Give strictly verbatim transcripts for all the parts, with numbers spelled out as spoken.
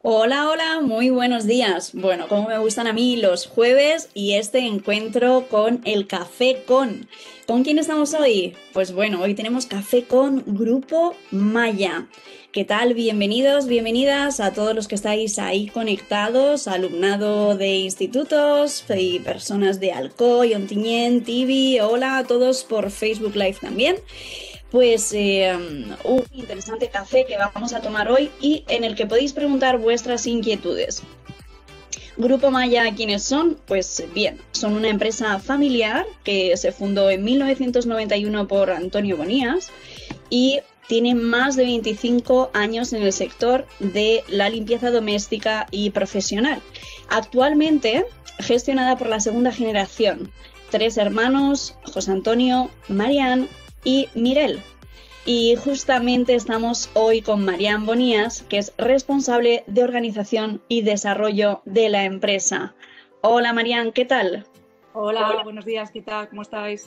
Hola, hola, muy buenos días. Bueno, como me gustan a mí los jueves y este encuentro con el Café Con. ¿Con quién estamos hoy? Pues bueno, hoy tenemos Café Con Grupo Maya. ¿Qué tal? Bienvenidos, bienvenidas a todos los que estáis ahí conectados, alumnado de institutos y personas de Alcoy, Ontinyent, Tibi. Hola a todos por Facebook Live también. Pues eh, un interesante café que vamos a tomar hoy y en el que podéis preguntar vuestras inquietudes. Grupo Maya, ¿quiénes son? Pues bien, son una empresa familiar que se fundó en mil novecientos noventa y uno por Antonio Bonías y tiene más de veinticinco años en el sector de la limpieza doméstica y profesional. Actualmente gestionada por la segunda generación, tres hermanos, José Antonio, Marian y Mirel. Y justamente estamos hoy con Marian Bonías, que es responsable de organización y desarrollo de la empresa. Hola Marian, ¿qué tal? Hola, Hola, buenos días, ¿qué tal? ¿Cómo estáis?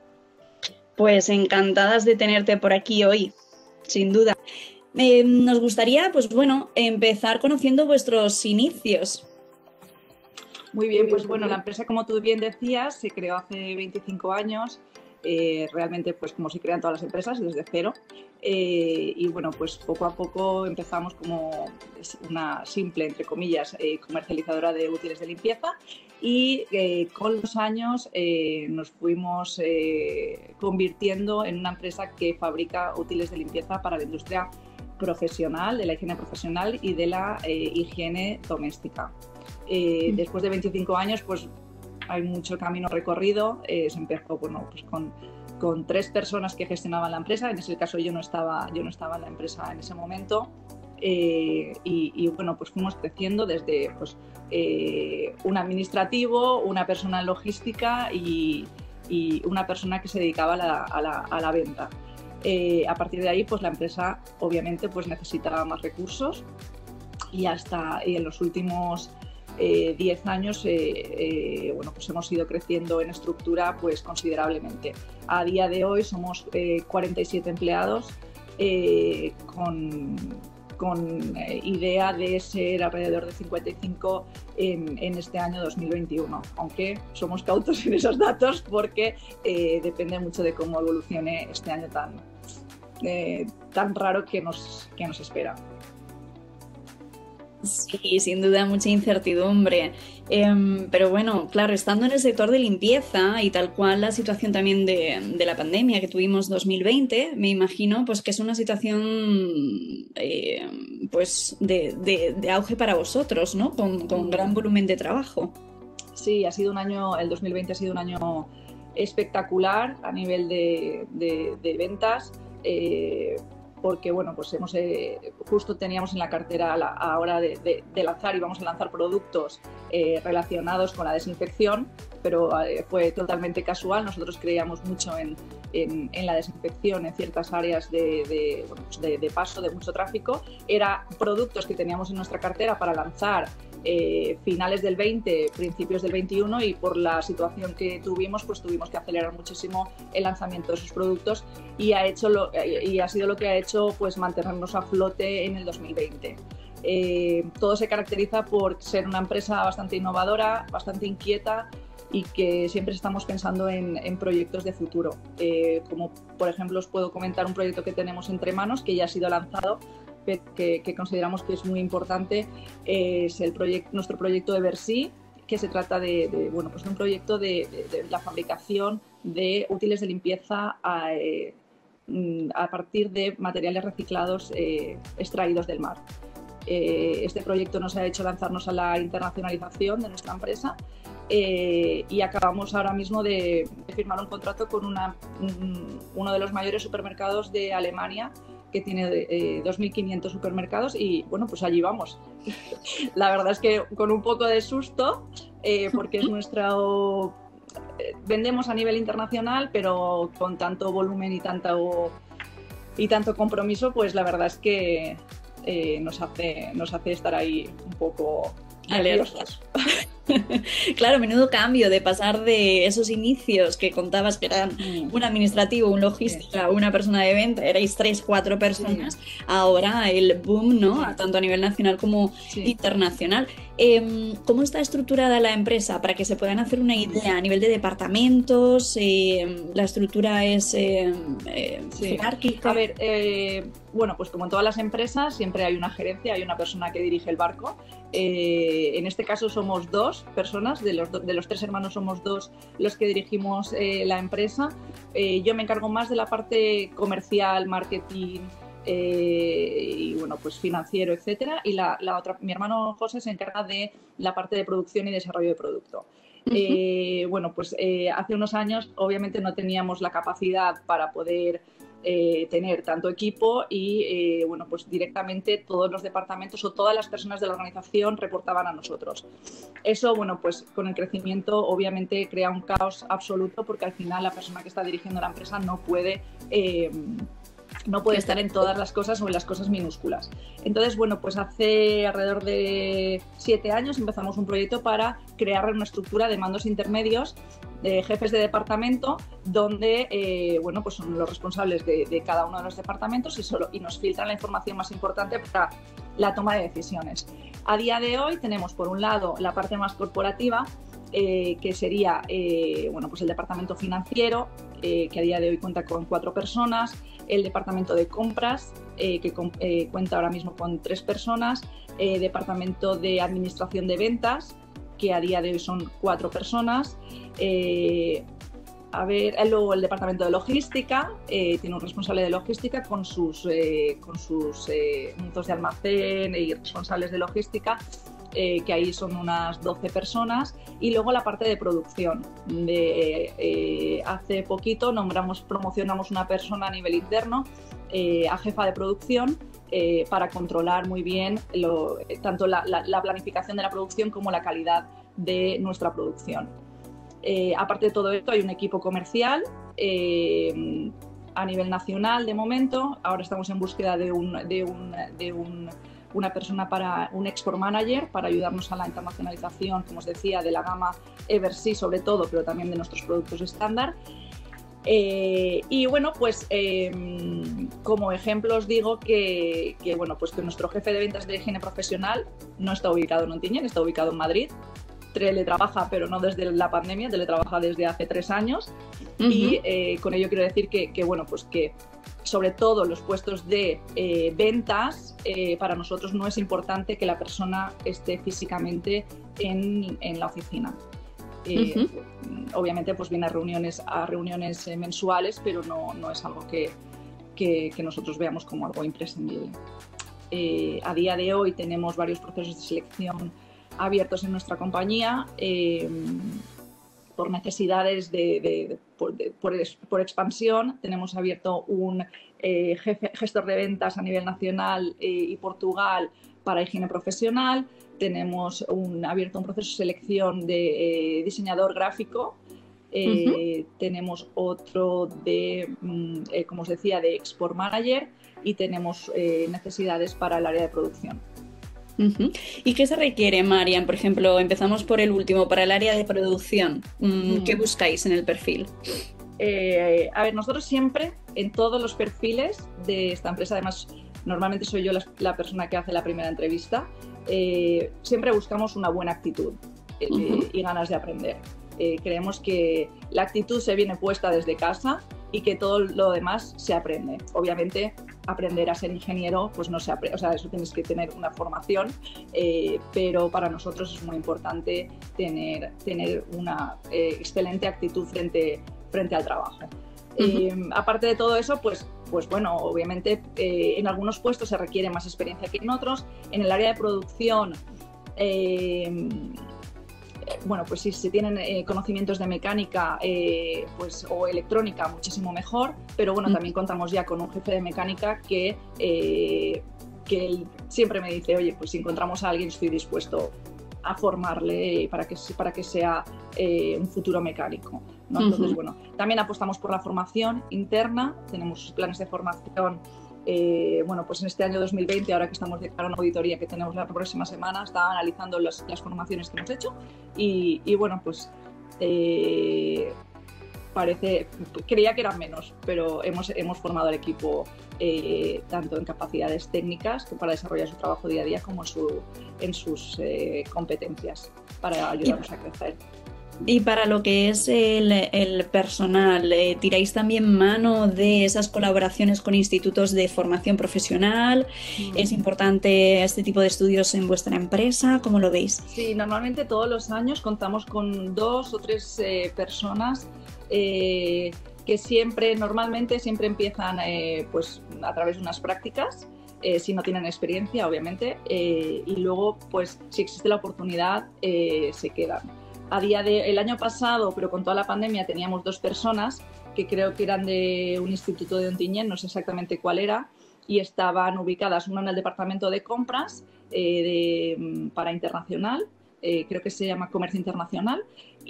Pues encantadas de tenerte por aquí hoy, sin duda. Eh, nos gustaría, pues bueno, empezar conociendo vuestros inicios. Muy bien, pues bueno, la empresa, como tú bien decías, se creó hace veinticinco años. Eh, realmente, pues como se crean todas las empresas, desde cero. Eh, y bueno, pues poco a poco empezamos como una simple, entre comillas, eh, comercializadora de útiles de limpieza y eh, con los años eh, nos fuimos eh, convirtiendo en una empresa que fabrica útiles de limpieza para la industria profesional, de la higiene profesional y de la eh, higiene doméstica. Eh, después de veinticinco años, pues hay mucho camino recorrido. Eh, se empezó bueno, pues con, con tres personas que gestionaban la empresa. En ese caso yo no estaba, yo no estaba en la empresa en ese momento. Eh, y, y bueno, pues fuimos creciendo desde pues, eh, un administrativo, una persona en logística y, y una persona que se dedicaba a la, a la, a la venta. Eh, a partir de ahí, pues la empresa obviamente pues, necesitaba más recursos y hasta y en los últimos diez eh, años eh, eh, bueno, pues hemos ido creciendo en estructura pues, considerablemente. A día de hoy somos eh, cuarenta y siete empleados eh, con, con eh, idea de ser alrededor de cincuenta y cinco en, en este año dos mil veintiuno, aunque somos cautos en esos datos porque eh, depende mucho de cómo evolucione este año tan, eh, tan raro que nos, que nos espera. Sí, sin duda mucha incertidumbre. Eh, pero bueno, claro, estando en el sector de limpieza y tal cual la situación también de, de la pandemia que tuvimos dos mil veinte, me imagino pues que es una situación eh, pues de, de, de auge para vosotros, ¿no? Con, con gran volumen de trabajo. Sí, ha sido un año, el dos mil veinte ha sido un año espectacular a nivel de, de, de ventas. Eh, porque bueno, pues hemos, eh, justo teníamos en la cartera a la a hora de, de, de lanzar, íbamos a lanzar productos eh, relacionados con la desinfección, pero eh, fue totalmente casual. Nosotros creíamos mucho en, en, en la desinfección en ciertas áreas de, de, bueno, pues de, de paso, de mucho tráfico. Eran productos que teníamos en nuestra cartera para lanzar Eh, finales del veinte, principios del veintiuno, y por la situación que tuvimos, pues tuvimos que acelerar muchísimo el lanzamiento de esos productos y ha, hecho lo, y ha sido lo que ha hecho pues, mantenernos a flote en el dos mil veinte. Eh, todo se caracteriza por ser una empresa bastante innovadora, bastante inquieta y que siempre estamos pensando en, en proyectos de futuro. Eh, como por ejemplo os puedo comentar un proyecto que tenemos entre manos que ya ha sido lanzado, Que, que consideramos que es muy importante, es el proyecto, nuestro proyecto de Versí, que se trata de, de, bueno, pues de un proyecto de, de, de la fabricación de útiles de limpieza a, eh, a partir de materiales reciclados eh, extraídos del mar. Eh, este proyecto nos ha hecho lanzarnos a la internacionalización de nuestra empresa eh, y acabamos ahora mismo de, de firmar un contrato con una, un, uno de los mayores supermercados de Alemania, que tiene eh, dos mil quinientos supermercados y bueno, pues allí vamos. La verdad es que con un poco de susto, eh, porque es nuestro... Eh, vendemos a nivel internacional, pero con tanto volumen y tanto, y tanto compromiso, pues la verdad es que eh, nos, hace, nos hace estar ahí un poco nerviosos. Claro, menudo cambio de pasar de esos inicios que contabas que eran Mm, un administrativo, un sí, logística, una persona de venta, erais tres, cuatro sí, personas, ahora el boom, ¿no? A sí, tanto a nivel nacional como sí. internacional. Em, ¿cómo está estructurada la empresa para que se puedan hacer una Mm, idea a nivel de departamentos? Em, ¿la estructura es em, em, sí. A jerárquica? ver, eh, bueno, pues como en todas las empresas, siempre hay una gerencia, hay una persona que dirige el barco. Eh, en este caso somos dos personas, de los, do- de los tres hermanos somos dos los que dirigimos eh, la empresa. Eh, yo me encargo más de la parte comercial, marketing, eh, y bueno, pues financiero, etcétera. Y la, la otra, mi hermano José se encarga de la parte de producción y desarrollo de producto. Ujú. Eh, bueno, pues eh, hace unos años obviamente no teníamos la capacidad para poder eh, tener tanto equipo y eh, bueno, pues directamente todos los departamentos o todas las personas de la organización reportaban a nosotros. Eso, bueno, pues con el crecimiento obviamente crea un caos absoluto porque al final la persona que está dirigiendo la empresa no puede... Eh, no puede estar en todas las cosas o en las cosas minúsculas. Entonces, bueno, pues hace alrededor de siete años empezamos un proyecto para crear una estructura de mandos intermedios de jefes de departamento donde, eh, bueno, pues son los responsables de, de cada uno de los departamentos y, solo, y nos filtran la información más importante para la toma de decisiones. A día de hoy tenemos, por un lado, la parte más corporativa, eh, que sería eh, bueno, pues el departamento financiero, eh, que a día de hoy cuenta con cuatro personas, el departamento de compras, eh, que eh, cuenta ahora mismo con tres personas, eh, departamento de administración de ventas, que a día de hoy son cuatro personas, eh, a ver, luego el departamento de logística, eh, tiene un responsable de logística con sus, eh, con sus eh, puntos de almacén y responsables de logística, eh, que ahí son unas doce personas, y luego la parte de producción. De, eh, hace poquito nombramos, promocionamos una persona a nivel interno eh, a jefa de producción eh, para controlar muy bien lo, tanto la, la, la planificación de la producción como la calidad de nuestra producción. Eh, aparte de todo esto, hay un equipo comercial eh, a nivel nacional de momento. Ahora estamos en búsqueda de, un, de, un, de un, una persona para un export manager para ayudarnos a la internacionalización, como os decía, de la gama Eversea sobre todo, pero también de nuestros productos estándar. Eh, y bueno, pues eh, como ejemplo os digo que, que, bueno, pues que nuestro jefe de ventas de higiene profesional no está ubicado en Ontinyent, está ubicado en Madrid. Teletrabaja, pero no desde la pandemia, teletrabaja desde hace tres años. Uh-huh. Y eh, con ello quiero decir que, que, bueno, pues que sobre todo los puestos de eh, ventas, eh, para nosotros no es importante que la persona esté físicamente en, en la oficina. Eh, uh-huh. Obviamente pues viene a reuniones, a reuniones eh, mensuales, pero no, no es algo que, que, que nosotros veamos como algo imprescindible. Eh, a día de hoy tenemos varios procesos de selección abiertos en nuestra compañía eh, por necesidades de, de, de, por, de por, por expansión. Tenemos abierto un eh, jefe, gestor de ventas a nivel nacional eh, y Portugal para higiene profesional. Tenemos un, abierto un proceso de selección de eh, diseñador gráfico. Eh, uh-huh. Tenemos otro de, eh, como os decía, de export manager, y tenemos eh, necesidades para el área de producción. Uh-huh. ¿Y qué se requiere, Marian? Por ejemplo, empezamos por el último, para el área de producción. Mm, ¿Qué buscáis en el perfil? Eh, a ver, nosotros siempre, en todos los perfiles de esta empresa, además, normalmente soy yo la, la persona que hace la primera entrevista, eh, siempre buscamos una buena actitud eh, uh-huh. y ganas de aprender. Eh, creemos que la actitud se viene puesta desde casa y que todo lo demás se aprende. Obviamente, aprender a ser ingeniero, pues no se aprende, o sea, eso tienes que tener una formación, eh, pero para nosotros es muy importante tener, tener una eh, excelente actitud frente, frente al trabajo. Uh-huh. Eh, aparte de todo eso, pues, pues bueno, obviamente eh, en algunos puestos se requiere más experiencia que en otros. En el área de producción, eh, bueno, pues si se tienen eh, conocimientos de mecánica eh, pues, o electrónica, muchísimo mejor, pero bueno, también contamos ya con un jefe de mecánica que, eh, que él siempre me dice, oye, pues si encontramos a alguien estoy dispuesto a formarle para que, para que sea eh, un futuro mecánico, ¿no? Entonces, uh-huh. bueno, también apostamos por la formación interna, tenemos planes de formación Eh, bueno, pues en este año dos mil veinte, ahora que estamos de cara a una auditoría que tenemos la próxima semana, estaba analizando las, las formaciones que hemos hecho y, y bueno, pues eh, parece, creía que eran menos, pero hemos, hemos formado el equipo eh, tanto en capacidades técnicas para desarrollar su trabajo día a día como en, su, en sus eh, competencias para ayudarnos a crecer. Y para lo que es el, el personal, eh, ¿tiráis también mano de esas colaboraciones con institutos de formación profesional? Mm. ¿Es importante este tipo de estudios en vuestra empresa? ¿Cómo lo veis? Sí, normalmente todos los años contamos con dos o tres eh, personas eh, que siempre, normalmente siempre empiezan eh, pues, a través de unas prácticas. Eh, si no tienen experiencia, obviamente, eh, y luego, pues, si existe la oportunidad, eh, se quedan. A día de, el año pasado, pero con toda la pandemia, teníamos dos personas que creo que eran de un instituto de Ontinyent, no sé exactamente cuál era, y estaban ubicadas una en el departamento de compras eh, de, para internacional, eh, creo que se llama comercio internacional,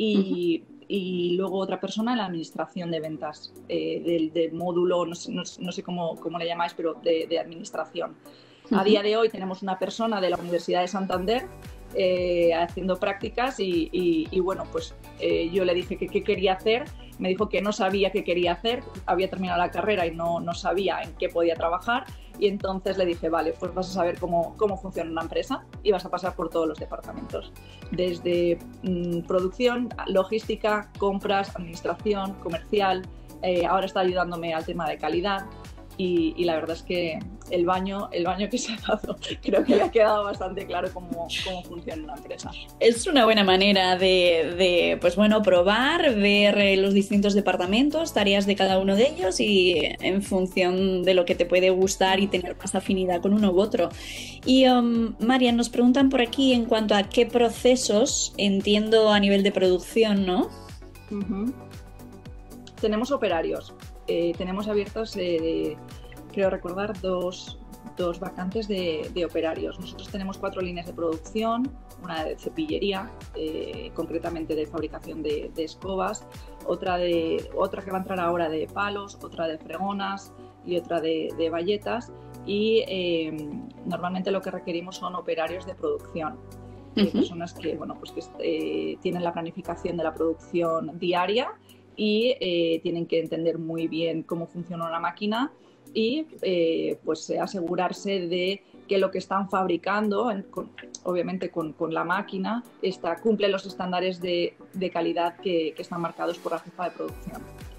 y, uh-huh. y luego otra persona en la administración de ventas, eh, del, del módulo, no sé, no, no sé cómo, cómo le llamáis, pero de, de administración. Uh-huh. A día de hoy tenemos una persona de la Universidad de Santander Eh, haciendo prácticas y, y, y bueno, pues eh, yo le dije que qué quería hacer, me dijo que no sabía qué quería hacer, había terminado la carrera y no, no sabía en qué podía trabajar y entonces le dije, vale, pues vas a saber cómo, cómo funciona una empresa y vas a pasar por todos los departamentos, desde mmm, producción, logística, compras, administración, comercial, eh, ahora está ayudándome al tema de calidad. Y, y la verdad es que el baño, el baño que se ha dado creo que le ha quedado bastante claro cómo, cómo funciona una empresa. Es una buena manera de, de pues bueno, probar, ver los distintos departamentos, tareas de cada uno de ellos y en función de lo que te puede gustar y tener más afinidad con uno u otro. Y um, Marian, nos preguntan por aquí en cuanto a qué procesos entiendo a nivel de producción, ¿no? Uh-huh. Tenemos operarios. Eh, tenemos abiertos, eh, creo recordar, dos, dos vacantes de, de operarios. Nosotros tenemos cuatro líneas de producción, una de cepillería, eh, concretamente de fabricación de, de escobas, otra, de, otra que va a entrar ahora de palos, otra de fregonas y otra de, de bayetas. Y eh, normalmente lo que requerimos son operarios de producción. Uh-huh. eh, personas que, bueno, pues que eh, tienen la planificación de la producción diaria y eh, tienen que entender muy bien cómo funciona una máquina y eh, pues asegurarse de que lo que están fabricando, en, con, obviamente con, con la máquina, está, cumple los estándares de, de calidad que, que están marcados por la jefa de producción.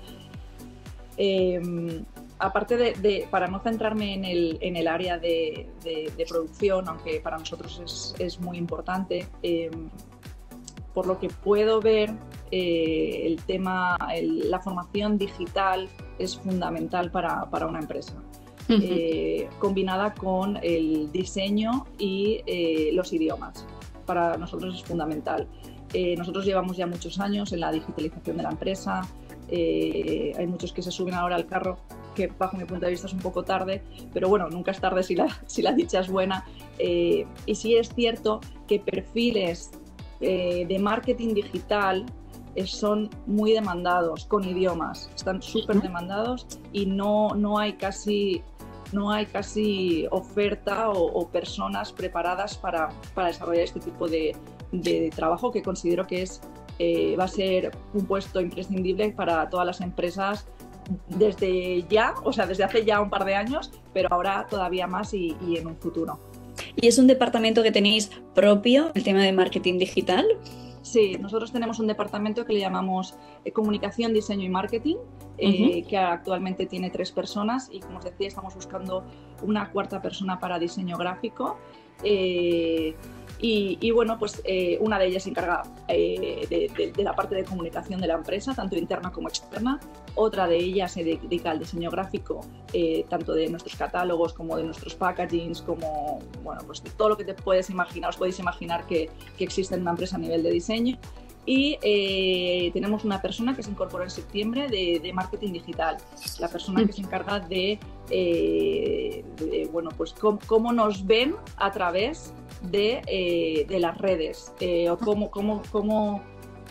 Eh, aparte de, de, para no centrarme en el, en el área de, de, de producción, aunque para nosotros es, es muy importante, eh, por lo que puedo ver, eh, el tema, el, la formación digital es fundamental para, para una empresa, uh-huh. eh, combinada con el diseño y eh, los idiomas. Para nosotros es fundamental. Eh, nosotros llevamos ya muchos años en la digitalización de la empresa, eh, hay muchos que se suben ahora al carro, que bajo mi punto de vista es un poco tarde, pero bueno, nunca es tarde si la, si la dicha es buena. Eh, y sí es cierto que perfiles Eh, de marketing digital eh, son muy demandados con idiomas, están súper demandados y no, no hay casi no hay casi oferta o, o personas preparadas para, para desarrollar este tipo de, de trabajo que considero que es eh, va a ser un puesto imprescindible para todas las empresas desde ya, o sea, desde hace ya un par de años, pero ahora todavía más y, y en un futuro. ¿Y es un departamento que tenéis propio, el tema de marketing digital? Sí, nosotros tenemos un departamento que le llamamos eh, Comunicación, Diseño y Marketing, eh, uh-huh. que actualmente tiene tres personas y, como os decía, estamos buscando una cuarta persona para diseño gráfico. Eh, y, y bueno, pues eh, una de ellas se encarga eh, de, de, de la parte de comunicación de la empresa, tanto interna como externa. Otra de ellas se dedica al diseño gráfico, eh, tanto de nuestros catálogos como de nuestros packagings, como, bueno, pues de todo lo que te puedes imaginar, os podéis imaginar que, que existe en una empresa a nivel de diseño. Y eh, tenemos una persona que se incorporó en septiembre de, de marketing digital, la persona que se encarga de, eh, de bueno, pues cómo, cómo nos ven a través de, eh, de las redes, eh, o cómo, cómo, cómo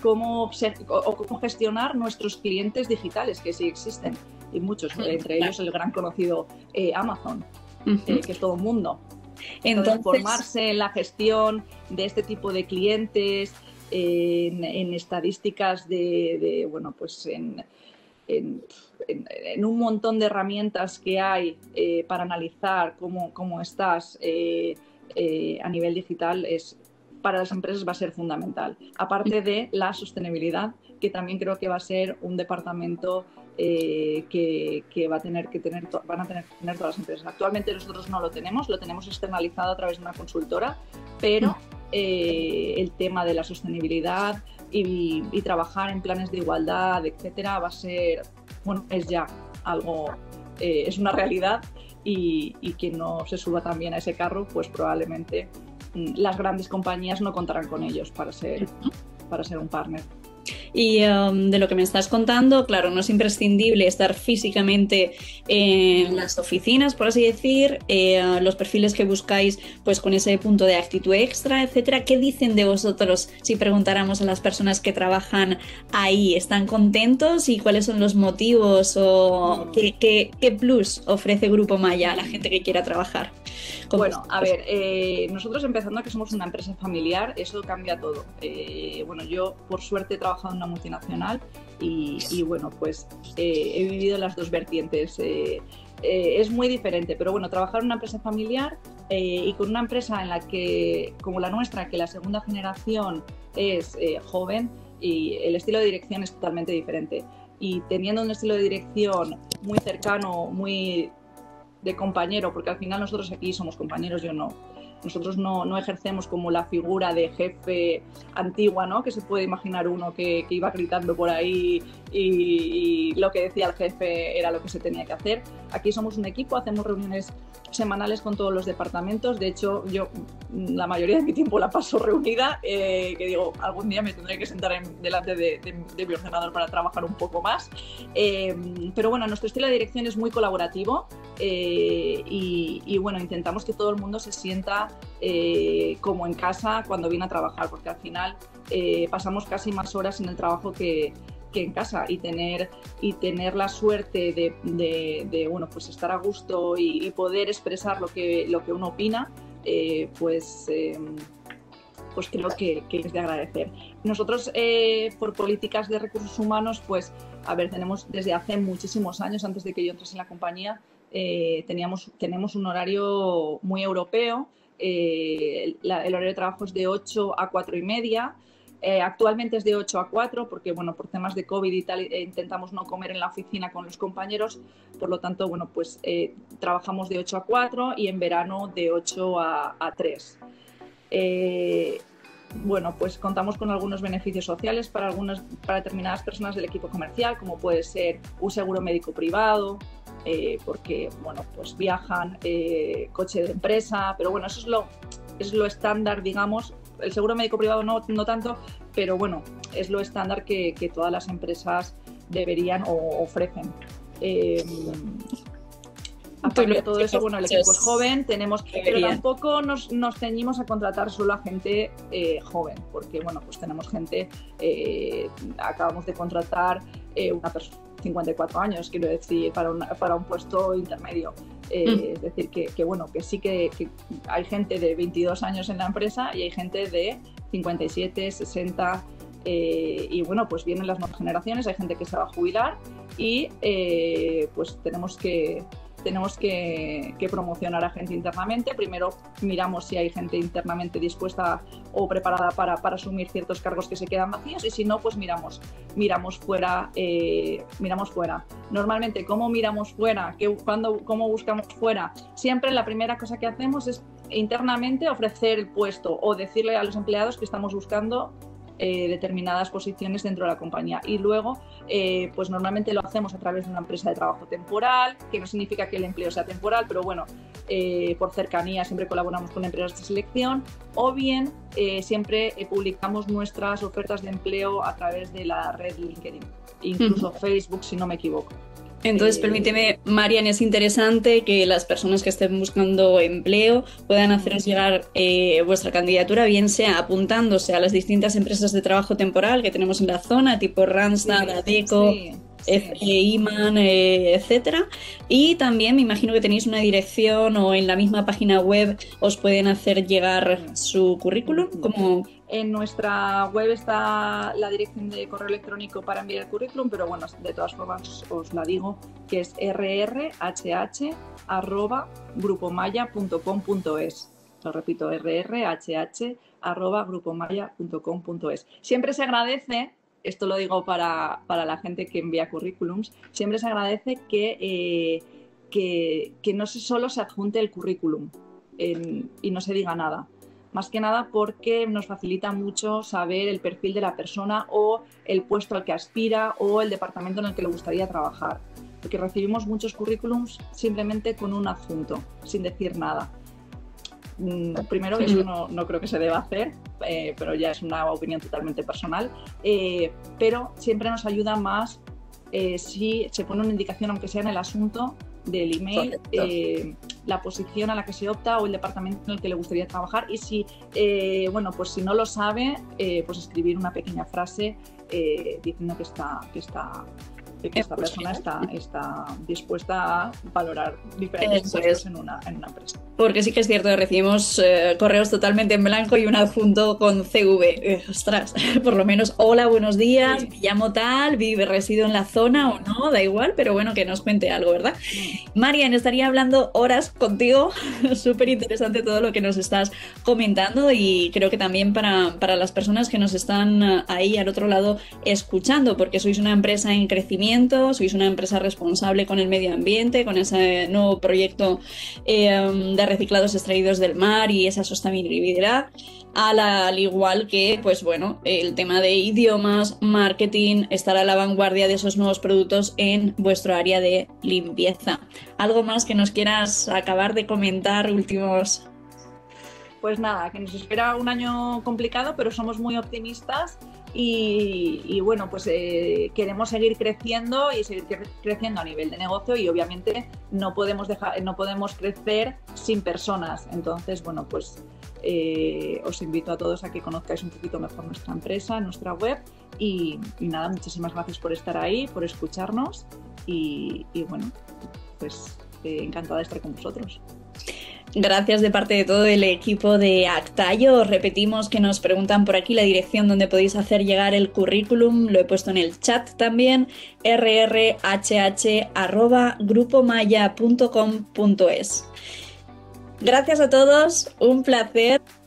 cómo, ser, o, o cómo gestionar nuestros clientes digitales, que sí existen, y muchos, entre ellos el gran conocido eh, Amazon, uh-huh. eh, que es todo un mundo. Entonces, formarse en la gestión de este tipo de clientes, en, en estadísticas de, de, bueno, pues en, en, en, en un montón de herramientas que hay eh, para analizar cómo, cómo estás eh, eh, a nivel digital, es, para las empresas va a ser fundamental. Aparte de la sostenibilidad, que también creo que va a ser un departamento eh, que, que, va a tener que tener, van a tener que tener todas las empresas. Actualmente nosotros no lo tenemos, lo tenemos externalizado a través de una consultora, pero eh, el tema de la sostenibilidad y, y trabajar en planes de igualdad, etcétera, va a ser, bueno, es ya algo, eh, es una realidad, y, y quien no se suba también a ese carro, pues probablemente las grandes compañías no contarán con ellos para ser, para ser un partner. Y um, de lo que me estás contando, claro, no es imprescindible estar físicamente en las oficinas, por así decir, eh, los perfiles que buscáis pues con ese punto de actitud extra, etcétera. ¿Qué dicen de vosotros si preguntáramos a las personas que trabajan ahí? ¿Están contentos? ¿Y cuáles son los motivos o qué, qué, qué plus ofrece Grupo Maya a la gente que quiera trabajar? Bueno, a ver, eh, nosotros empezando a que somos una empresa familiar, eso cambia todo. Eh, bueno, yo por suerte he trabajado en una multinacional y, y bueno, pues eh, he vivido las dos vertientes. Eh, eh, es muy diferente, pero bueno, trabajar en una empresa familiar eh, y con una empresa en la que, como la nuestra, que la segunda generación es eh, joven y el estilo de dirección es totalmente diferente. Y teniendo un estilo de dirección muy cercano, muy de compañero, porque al final nosotros aquí somos compañeros, yo no. Nosotros no, no ejercemos como la figura de jefe antigua, ¿no? Que se puede imaginar uno que, que iba gritando por ahí y, y lo que decía el jefe era lo que se tenía que hacer. Aquí somos un equipo, hacemos reuniones semanales con todos los departamentos. De hecho, yo la mayoría de mi tiempo la paso reunida, eh, que digo, algún día me tendré que sentar en, delante de, de, de mi ordenador para trabajar un poco más. Eh, pero bueno, nuestro estilo de dirección es muy colaborativo eh, y, y bueno, intentamos que todo el mundo se sienta eh, como en casa cuando viene a trabajar, porque al final eh, pasamos casi más horas en el trabajo que que en casa, y tener, y tener la suerte de, de, de bueno, pues estar a gusto y, y poder expresar lo que, lo que uno opina, eh, pues, eh, pues creo que, que es de agradecer. Nosotros, eh, por políticas de recursos humanos, pues, a ver, tenemos desde hace muchísimos años, antes de que yo entrase en la compañía, eh, teníamos, tenemos un horario muy europeo, eh, la, el horario de trabajo es de ocho a cuatro y media. Eh, actualmente es de ocho a cuatro porque, bueno, por temas de COVID y tal, eh, intentamos no comer en la oficina con los compañeros, por lo tanto, bueno, pues eh, trabajamos de ocho a cuatro y en verano de ocho a tres. Eh, bueno, pues contamos con algunos beneficios sociales para, algunas, para determinadas personas del equipo comercial, como puede ser un seguro médico privado, eh, porque, bueno, pues viajan, eh, coche de empresa, pero bueno, eso es lo, es lo estándar, digamos. El seguro médico privado no, no tanto, pero bueno, es lo estándar que, que todas las empresas deberían o ofrecen. Eh, aparte de todo eso, bueno, el equipo es joven, tenemos, pero tampoco nos, nos ceñimos a contratar solo a gente eh, joven, porque bueno, pues tenemos gente, eh, acabamos de contratar eh, una persona de cincuenta y cuatro años, quiero decir, para, una, para un puesto intermedio. Eh, mm. Es decir, que, que bueno, que sí que, que hay gente de veintidós años en la empresa y hay gente de cincuenta y siete, sesenta, eh, y bueno, pues vienen las nuevas generaciones, hay gente que se va a jubilar y eh, pues tenemos que tenemos que, que promocionar a gente internamente. Primero miramos si hay gente internamente dispuesta o preparada para, para asumir ciertos cargos que se quedan vacíos, y si no, pues miramos, miramos fuera, eh, miramos fuera. Normalmente, ¿cómo miramos fuera? ¿Qué, cuándo, ¿Cómo buscamos fuera? Siempre la primera cosa que hacemos es internamente ofrecer el puesto o decirle a los empleados que estamos buscando Eh, determinadas posiciones dentro de la compañía, y luego eh, pues normalmente lo hacemos a través de una empresa de trabajo temporal, que no significa que el empleo sea temporal, pero bueno, eh, por cercanía siempre colaboramos con empresas de selección, o bien eh, siempre eh, publicamos nuestras ofertas de empleo a través de la red LinkedIn, incluso uh-huh. Facebook, si no me equivoco. Entonces, Eh, permíteme, Marian, es interesante que las personas que estén buscando empleo puedan haceros llegar eh, vuestra candidatura, bien sea apuntándose a las distintas empresas de trabajo temporal que tenemos en la zona, tipo Randstad, sí, Adecco, sí, F- sí. eh, Iman, eh, etcétera. Y también me imagino que tenéis una dirección o en la misma página web os pueden hacer llegar su currículum, como... En nuestra web está la dirección de correo electrónico para enviar el currículum, pero bueno, de todas formas os la digo, que es rrhh arroba grupomaya punto com punto es. Lo repito, rrhh arroba grupomaya punto com punto es. Siempre se agradece, esto lo digo para, para la gente que envía currículums, siempre se agradece que, eh, que, que no solo se adjunte el currículum en, y no se diga nada. Más que nada porque nos facilita mucho saber el perfil de la persona o el puesto al que aspira o el departamento en el que le gustaría trabajar. Porque recibimos muchos currículums simplemente con un adjunto, sin decir nada. Primero, eso no, no creo que se deba hacer, eh, pero ya es una opinión totalmente personal. Eh, pero siempre nos ayuda más eh, si se pone una indicación, aunque sea en el asunto del email, eh, la posición a la que se opta o el departamento en el que le gustaría trabajar, y si, eh, bueno, pues si no lo sabe, eh, pues escribir una pequeña frase eh, diciendo que está, que está, que esta persona está, está dispuesta a valorar diferentes Eso puestos es. en una, en una empresa. Porque sí que es cierto que recibimos eh, correos totalmente en blanco y un adjunto con C V. Eh, ostras, por lo menos, hola, buenos días, Sí. me llamo tal, vive, resido en la zona o no, da igual, pero bueno, que nos cuente algo, ¿verdad? Marian, estaría hablando horas contigo, súper interesante todo lo que nos estás comentando, y creo que también para, para las personas que nos están eh, ahí al otro lado escuchando, porque sois una empresa en crecimiento, sois una empresa responsable con el medio ambiente, con ese nuevo proyecto eh, de reciclados extraídos del mar y esa sostenibilidad, al, al igual que, pues bueno, el tema de idiomas, marketing, estar a la vanguardia de esos nuevos productos en vuestro área de limpieza. ¿Algo más que nos quieras acabar de comentar, últimos? Pues nada, que nos espera un año complicado, pero somos muy optimistas y, y bueno, pues eh, queremos seguir creciendo y seguir cre creciendo a nivel de negocio, y obviamente no podemos, dejar, no podemos crecer sin personas. Entonces, bueno, pues eh, os invito a todos a que conozcáis un poquito mejor nuestra empresa, nuestra web, y, y nada, muchísimas gracias por estar ahí, por escucharnos y, y bueno, pues eh, encantada de estar con vosotros. Gracias de parte de todo el equipo de Actaio. Os repetimos que nos preguntan por aquí la dirección donde podéis hacer llegar el currículum. Lo he puesto en el chat también. rrhh arroba grupomaya punto com punto es. Gracias a todos, un placer.